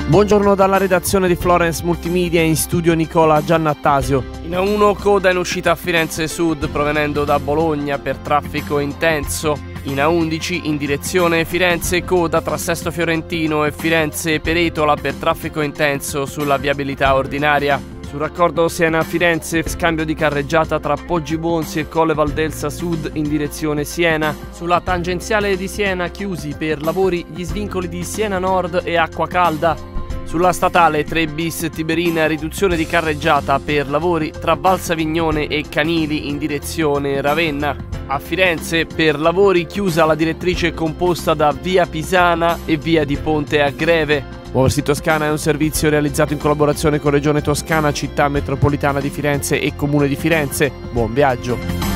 Buongiorno dalla redazione di Florence Multimedia, in studio Nicola Giannattasio. In A1 coda in uscita a Firenze Sud provenendo da Bologna per traffico intenso. In A11 in direzione Firenze coda tra Sesto Fiorentino e Firenze Peretola per traffico intenso sulla viabilità ordinaria. Sul raccordo Siena-Firenze, scambio di carreggiata tra Poggibonsi e Colle Valdelsa Sud in direzione Siena. Sulla tangenziale di Siena chiusi per lavori gli svincoli di Siena Nord e Acqua Calda. Sulla statale 3 bis Tiberina riduzione di carreggiata per lavori tra Valsavignone e Canili in direzione Ravenna. A Firenze per lavori chiusa la direttrice composta da via Pisana e via di Ponte a Greve. Muoversi Toscana è un servizio realizzato in collaborazione con Regione Toscana, Città Metropolitana di Firenze e Comune di Firenze. Buon viaggio!